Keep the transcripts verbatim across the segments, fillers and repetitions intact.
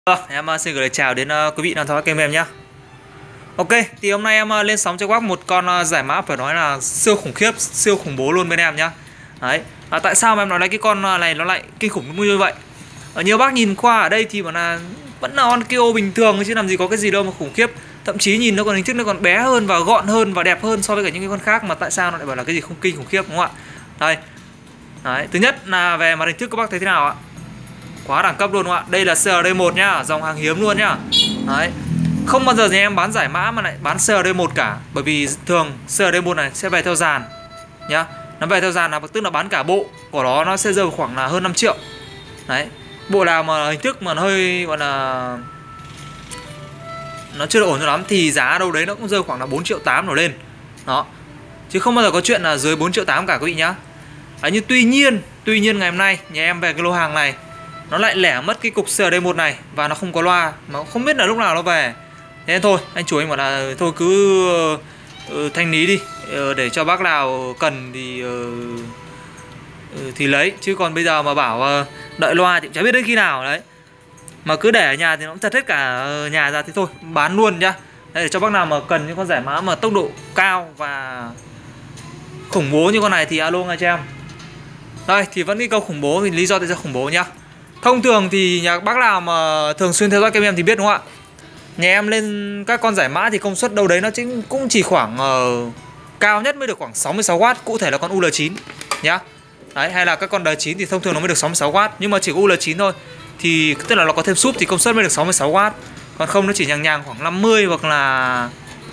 Vâng, em uh, xin gửi lời chào đến uh, quý vị đang theo dõi kênh em nhé. Ok, thì hôm nay em uh, lên sóng cho các bác một con uh, giải mã phải nói là siêu khủng khiếp, siêu khủng bố luôn bên em nhá. Đấy, à, tại sao mà em nói là cái con uh, này nó lại kinh khủng như vậy? Ở nhiều bác nhìn qua ở đây thì bảo là vẫn là con Kyo bình thường chứ làm gì có cái gì đâu mà khủng khiếp. Thậm chí nhìn nó còn hình thức nó còn bé hơn và gọn hơn và đẹp hơn so với cả những cái con khác, mà tại sao nó lại bảo là cái gì không kinh khủng khiếp, đúng không ạ? Đây. Đấy, thứ nhất là về mặt hình thức các bác thấy thế nào ạ? Quá đẳng cấp luôn đúng không ạ? Đây là xê rờ đê một nhá, dòng hàng hiếm luôn nhá. Đấy. Không bao giờ nhà em bán giải mã mà lại bán xê rờ đê một cả, bởi vì thường xê rờ đê một này sẽ về theo dàn nhá. Nó về theo dàn là tức là bán cả bộ của nó nó sẽ rơi vào khoảng là hơn năm triệu. Đấy. Bộ nào mà hình thức mà nó hơi gọi là nó chưa được ổn cho lắm thì giá đâu đấy nó cũng rơi khoảng là bốn triệu tám đổ lên. Đó. Chứ không bao giờ có chuyện là dưới bốn triệu tám cả quý vị nhá. Đấy, nhưng tuy nhiên, tuy nhiên ngày hôm nay nhà em về cái lô hàng này nó lại lẻ mất cái cục xê rờ đê một này và nó không có loa, mà không biết là lúc nào nó về. Thế nên thôi, anh chủ anh bảo là thôi cứ uh, thanh lý đi, uh, để cho bác nào cần thì uh, uh, thì lấy. Chứ còn bây giờ mà bảo uh, đợi loa thì chả biết đến khi nào đấy. Mà cứ để ở nhà thì nó cũng chật hết cả nhà ra thì thôi, bán luôn nhá. Đây, để cho bác nào mà cần những con giải mã mà tốc độ cao và khủng bố như con này thì alo ngay cho em. Đây, thì vẫn cái câu khủng bố, thì lý do tại sao khủng bố nhá. Thông thường thì nhà bác nào mà thường xuyên theo dõi kênh em thì biết đúng không ạ? Nhà em lên các con giải mã thì công suất đâu đấy nó chính cũng chỉ khoảng uh, cao nhất mới được khoảng sáu mươi sáu oát, cụ thể là con u lờ chín nhá. Đấy, hay là các con đê chín thì thông thường nó mới được sáu mươi sáu oát, nhưng mà chỉ có u lờ chín thôi. Thì tức là nó có thêm súp thì công suất mới được sáu mươi sáu oát. Còn không nó chỉ nhàng nhàng khoảng năm mươi hoặc là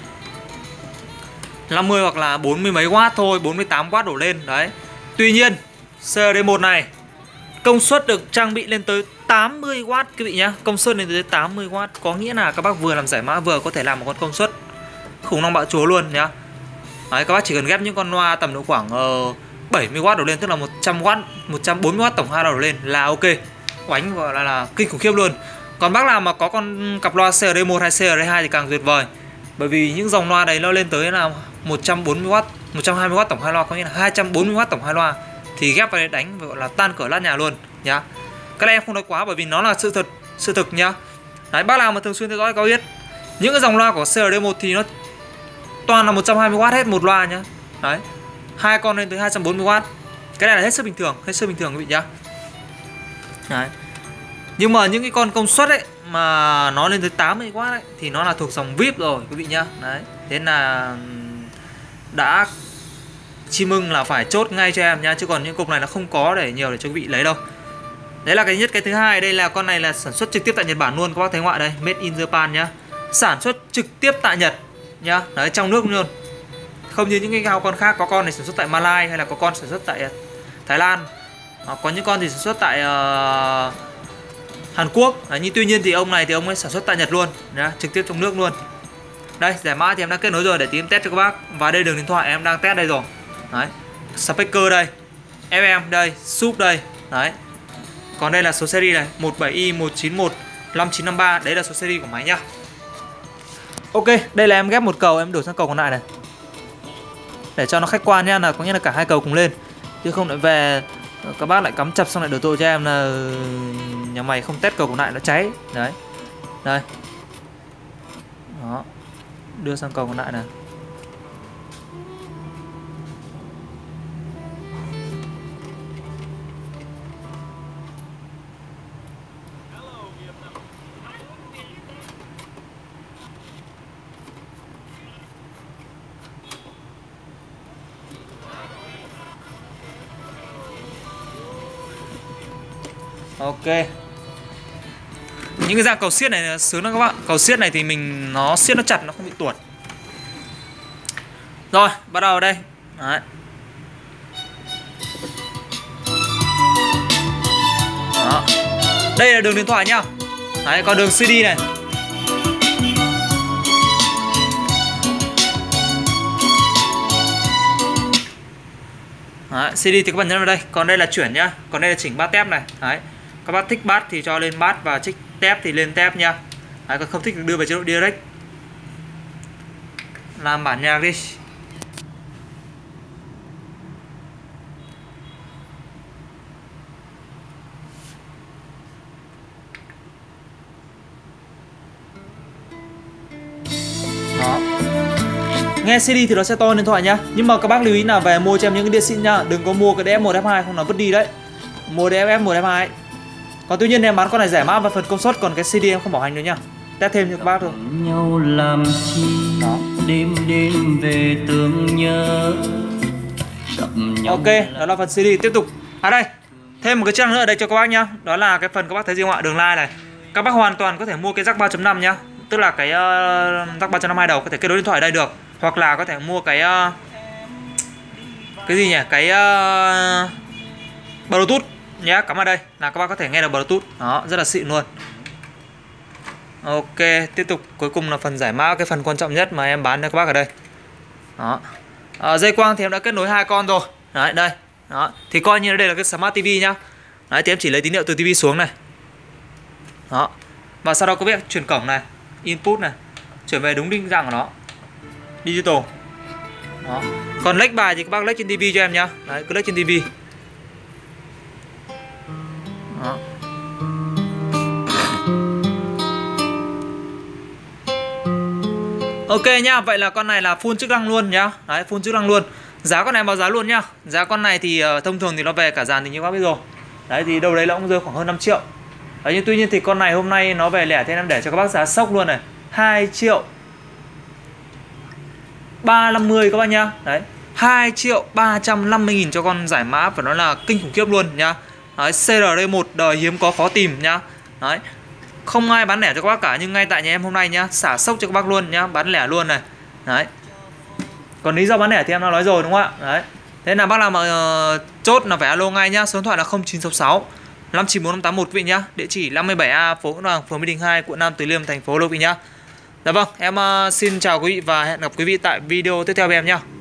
năm mươi hoặc là bốn mươi mấy oát thôi, bốn mươi tám oát đổ lên đấy. Tuy nhiên xê rờ đê một này công suất được trang bị lên tới tám mươi oát quý vị nhá. Công suất lên tới tám mươi oát, có nghĩa là các bác vừa làm giải mã vừa có thể làm một con công suất khủng long bạo chúa luôn nhá. Đấy, các bác chỉ cần ghép những con loa tầm độ khoảng uh, bảy mươi oát đổ lên, tức là một trăm oát, một trăm bốn mươi oát tổng hai loa đổ lên là ok. Oánh gọi là, là kinh khủng khiếp luôn. Còn bác nào mà có con cặp loa xê rờ đê một hay xê rờ đê hai thì càng tuyệt vời. Bởi vì những dòng loa đấy nó lên tới là một trăm bốn mươi oát, một trăm hai mươi oát tổng hai loa, có nghĩa là hai trăm bốn mươi oát tổng hai loa. Thì ghép vào đấy đánh gọi là tan cửa lát nhà luôn nhá. Cái này em không nói quá bởi vì nó là sự thật, sự thực nhá. Đấy, bác nào mà thường xuyên theo dõi có biết những cái dòng loa của xê rờ đê một thì nó toàn là một trăm hai mươi oát hết một loa nhá. Đấy, hai con lên tới hai trăm bốn mươi oát. Cái này là hết sức bình thường, hết sức bình thường quý vị nhá. Đấy. Nhưng mà những cái con công suất ấy mà nó lên tới tám mươi oát ấy thì nó là thuộc dòng vi ai pi rồi quý vị nhá. Đấy, thế là đã chim ưng là phải chốt ngay cho em nha, chứ còn những cục này nó không có để nhiều để cho quý vị lấy đâu. Đấy là cái nhất. Cái thứ hai, đây là con này là sản xuất trực tiếp tại Nhật Bản luôn, các bác thấy ngoại đây, made in Japan nhá. Sản xuất trực tiếp tại Nhật nhá, đấy, trong nước luôn. Không như những cái con khác, có con này sản xuất tại Malai hay là có con sản xuất tại Thái Lan, có những con thì sản xuất tại uh, Hàn Quốc. Đấy, nhưng tuy nhiên thì ông này thì ông ấy sản xuất tại Nhật luôn nhá, trực tiếp trong nước luôn. Đây, giải mã thì em đã kết nối rồi để tí em test cho các bác. Và đây đường điện thoại em đang test đây rồi. Đấy, speaker đây, ép em đây, sub đây. Đấy. Còn đây là số series này, một bảy i một chín một năm chín năm ba, đấy là số series của máy nhá. Ok, đây là em ghép một cầu, em đổi sang cầu còn lại này. Để cho nó khách quan nhá, là có nghĩa là cả hai cầu cùng lên. Chứ không lại về các bác lại cắm chập xong lại đổ tội cho em là nhà mày không test cầu còn lại nó cháy. Đấy. Đây. Đó. Đưa sang cầu còn lại này. Ok. Những cái dạng cầu siết này sướng lắm các bạn. Cầu siết này thì mình nó siết nó chặt, nó không bị tuột. Rồi, bắt đầu ở đây. Đấy. Đó. Đây là đường điện thoại nhá. Đấy, còn đường xê đê này. Đấy, xê đê thì các bạn nhấn vào đây. Còn đây là chuyển nhá. Còn đây là chỉnh bát tép này. Đấy. Các bác thích bát thì cho lên bát và thích tép thì lên tép nha. Đấy, còn không thích đưa về chế độ direct. Làm bản nhạc đi. Nghe xê đê thì nó sẽ to hơn điện thoại nhá. Nhưng mà các bác lưu ý là về mua cho em những cái đĩa xịn nhá, đừng có mua cái đĩa F một F hai không nó vứt đi đấy. Mua đĩa F một F hai. Còn tuy nhiên em bán con này rẻ mã và phần công suất, còn cái xê đê em không bảo hành nữa nhá. Test thêm cho các bác thôi. Nhau làm chi đó. Đêm đêm về tương nhớ. Ok, đó là phần xê đê. Tiếp tục. À đây, thêm một cái chức năng nữa ở đây cho các bác nhá. Đó là cái phần các bác thấy gì không ạ? Đường line này. Các bác hoàn toàn có thể mua cái jack ba chấm năm nhá. Tức là cái uh, jack ba chấm năm hai đầu có thể kết nối điện thoại ở đây được. Hoặc là có thể mua cái uh, cái gì nhỉ? Cái uh, Bluetooth nhá. Cắm vào đây là các bác có thể nghe được Bluetooth. Đó, rất là xịn luôn. Ok, tiếp tục cuối cùng là phần giải mã, cái phần quan trọng nhất mà em bán cho các bác ở đây. Đó. À, dây quang thì em đã kết nối hai con rồi. Đấy, đây. Đó, thì coi như đây là cái Smart ti vi nhá. Đấy, thì em chỉ lấy tín hiệu từ tivi xuống này. Đó. Và sau đó có việc chuyển cổng này, input này, chuyển về đúng định dạng của nó. Digital. Đó. Còn lách bài thì các bác lách trên tivi cho em nhá. Đấy, cứ lách trên tivi. Đó. Ok nhá, vậy là con này là full chức năng luôn nhá. Đấy, full chức năng luôn. Giá con này báo giá luôn nhá. Giá con này thì uh, thông thường thì nó về cả dàn thì như các bác biết rồi. Đấy thì đâu đấy nó cũng rơi khoảng hơn năm triệu. Đấy, nhưng tuy nhiên thì con này hôm nay nó về lẻ thì em để cho các bác giá sốc luôn này, hai triệu ba trăm năm mươi các bác nhá. Đấy, hai triệu ba trăm năm mươi nghìn cho con giải mã và nó là kinh khủng khiếp luôn nhá. Đấy, xê rờ đê một đời hiếm có khó tìm nhá. Đấy. Không ai bán lẻ cho các bác cả, nhưng ngay tại nhà em hôm nay nhá, xả sốc cho các bác luôn nhá, bán lẻ luôn này. Đấy. Còn lý do bán lẻ thì em đã nói rồi đúng không ạ? Đấy. Thế là bác nào mà uh, chốt là phải alo ngay nhá, số điện thoại là không chín sáu sáu năm chín bốn năm tám một vị nhá. Địa chỉ năm mươi bảy A phố Nguyễn Hoàng, phường Mỹ Đình hai, quận Nam Từ Liêm, thành phố Hà Nội vị nhá. Dạ vâng, em uh, xin chào quý vị và hẹn gặp quý vị tại video tiếp theo với em nhá.